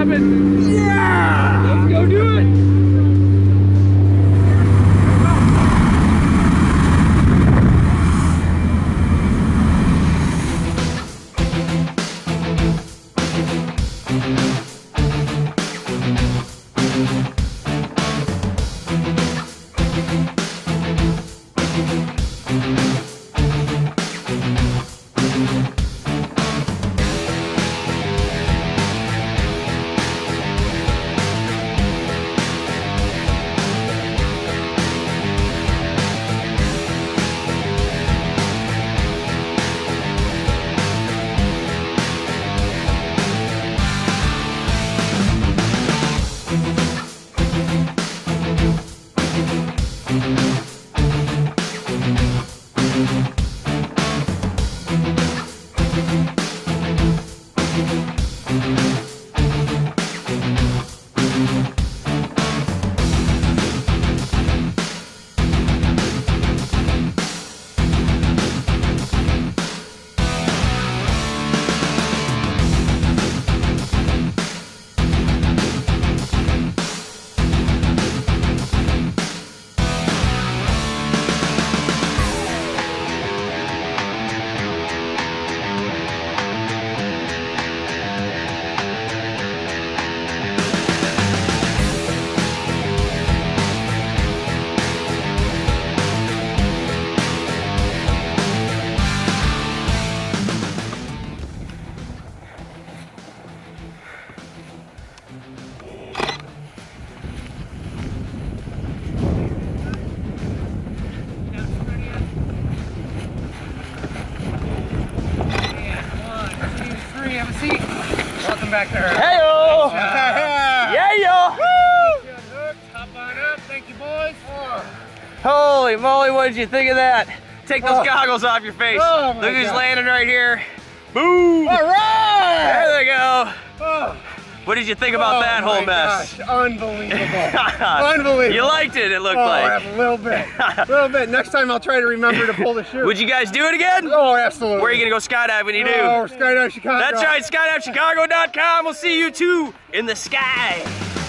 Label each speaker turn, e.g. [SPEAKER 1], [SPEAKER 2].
[SPEAKER 1] happen.
[SPEAKER 2] Yeah!
[SPEAKER 1] Let's go do it. Have a seat. Welcome back to Earth.
[SPEAKER 2] Hey-o!
[SPEAKER 1] Yeah-yo! Woo! Hop on up. Thank you, boys.
[SPEAKER 2] Holy moly, what did you think of that? Take those goggles off your face.
[SPEAKER 1] Oh,
[SPEAKER 2] Look who's landing right here. Boom!
[SPEAKER 1] All right!
[SPEAKER 2] There they go.
[SPEAKER 1] Oh.
[SPEAKER 2] What did you think about that whole mess?
[SPEAKER 1] Gosh, unbelievable. Unbelievable.
[SPEAKER 2] You liked it, it looked like.
[SPEAKER 1] A little bit. A little bit. Next time I'll try to remember to pull the chute.
[SPEAKER 2] Would you guys do it again?
[SPEAKER 1] Oh, absolutely.
[SPEAKER 2] Where are you going to go skydive when you do?
[SPEAKER 1] Oh, Skydive Chicago.
[SPEAKER 2] That's right, skydivechicago.com. We'll see you two in the sky.